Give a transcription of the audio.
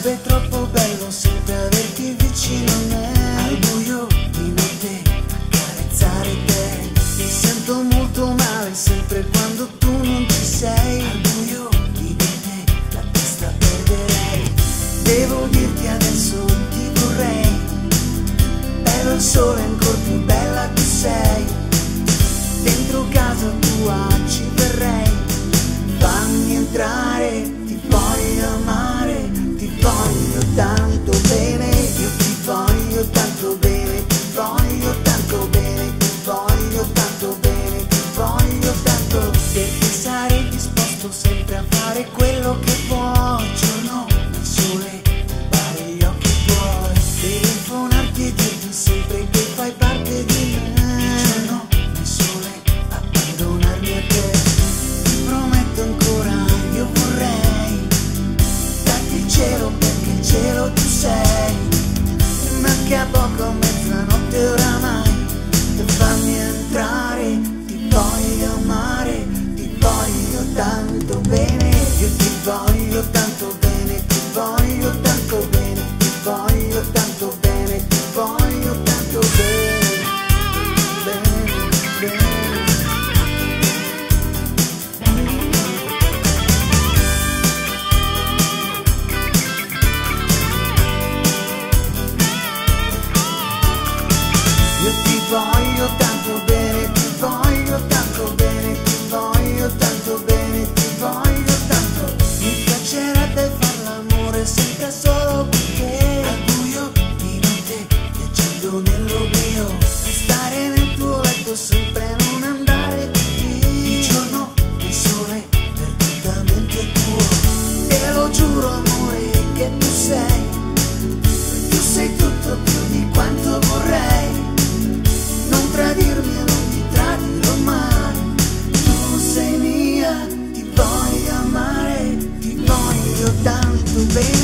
Sarebbe troppo bello sempre averti vicino a me. Al buio di notte accarezzare te. Mi sento molto male sempre quando tu non ci sei. Al buio di notte la testa perderei. Devo dirti adesso ti vorrei. Bello il sole ancora più bella tu sei. Dentro casa tua ci verrei. Fammi entrare, ti voglio amare, ti voglio tanto bene, io ti voglio tanto bene, ti voglio tanto bene, ti voglio tanto bene, ti voglio tanto. Perché sarei disposto sempre a fare quello che vuoi. Giorno nel sole, rubare gli occhi tuoi, telefonarti e dirti sempre che fai parte di me. Giorno nel sole, abbandonarmi a te. Ti prometto ancora, io vorrei darti il cielo perché il cielo tu sei. Manca poco, mezzanotte oramai. E fammi entrare, ti voglio amare, ti voglio tanto bene. Io ti voglio tanto bene, ti voglio tanto bene, ti voglio tanto bene, ti voglio tanto bene, bene, bene. Io ti voglio tanto bene, ti voglio tanto bene, ti voglio tanto bene, ti voglio tanto. Mi piacerebbe far l'amore sempre solo con te. Al buio di notte, viaggiando nell'oblio, stare nel tuo letto sempre non andare qui. Il giorno, il sole, perdutamente tuo. Te lo giuro amore che tu sei. Tu sei tutto più di quanto vorrei. Non tradirmi e non ti tradirò mai. Tu sei mia, ti voglio amare, ti voglio tanto bene.